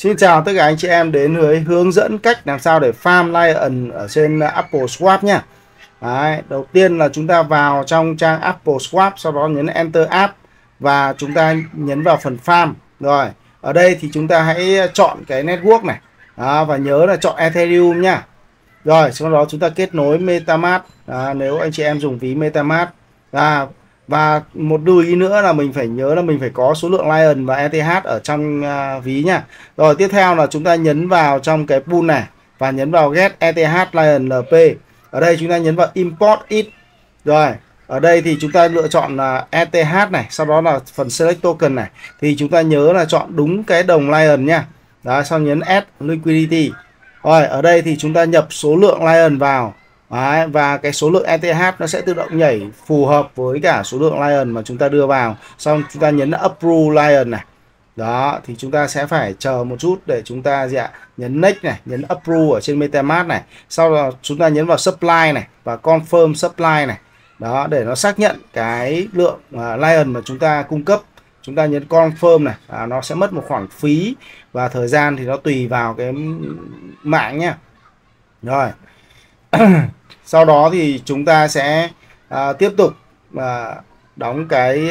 Xin chào tất cả anh chị em đến với hướng dẫn cách làm sao để farm Lion ở trên Apple Swap nhé. Đấy, đầu tiên là chúng ta vào trong trang Apple Swap, sau đó nhấn Enter App và chúng ta nhấn vào phần farm. Rồi, ở đây thì chúng ta hãy chọn cái network này. Đó, và nhớ là chọn Ethereum nhá. Rồi, sau đó chúng ta kết nối MetaMask nếu anh chị em dùng ví MetaMask. Và một lưu ý nữa là mình phải nhớ là mình phải có số lượng Lion và ETH ở trong ví nha. Rồi tiếp theo là chúng ta nhấn vào trong cái pool này và nhấn vào Get ETH Lion LP. Ở đây chúng ta nhấn vào Import It. Rồi, ở đây thì chúng ta lựa chọn là ETH này, sau đó là phần Select Token này. Thì chúng ta nhớ là chọn đúng cái đồng Lion nha. Đó, sau nhấn Add Liquidity. Rồi, ở đây thì chúng ta nhập số lượng Lion vào. Đấy, và cái số lượng ETH nó sẽ tự động nhảy phù hợp với cả số lượng Lion mà chúng ta đưa vào. Xong chúng ta nhấn Approve Lion này. Đó, thì chúng ta sẽ phải chờ một chút để chúng ta nhấn Next này, nhấn Approve ở trên MetaMask này. Sau đó chúng ta nhấn vào Supply này và Confirm Supply này. Đó, để nó xác nhận cái lượng Lion mà chúng ta cung cấp. Chúng ta nhấn Confirm này, nó sẽ mất một khoản phí và thời gian thì nó tùy vào cái mạng nhé. Rồi. Sau đó thì chúng ta sẽ tiếp tục đóng cái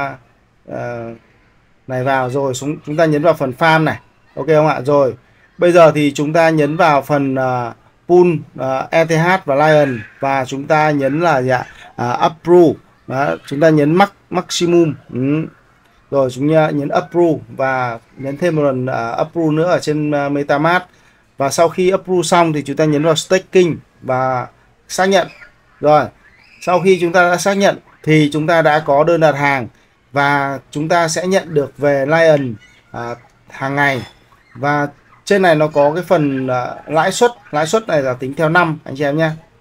này vào, rồi chúng ta nhấn vào phần farm này, ok không ạ? Rồi bây giờ thì chúng ta nhấn vào phần pool ETH và Lion và chúng ta nhấn là approve. Đó, chúng ta nhấn maximum. Rồi chúng ta nhấn approve và nhấn thêm một lần approve nữa ở trên MetaMask. Và sau khi approve xong thì chúng ta nhấn vào staking và xác nhận. Rồi, sau khi chúng ta đã xác nhận thì chúng ta đã có đơn đặt hàng và chúng ta sẽ nhận được về Lion hàng ngày. Và trên này nó có cái phần lãi suất này là tính theo năm anh chị em nhé.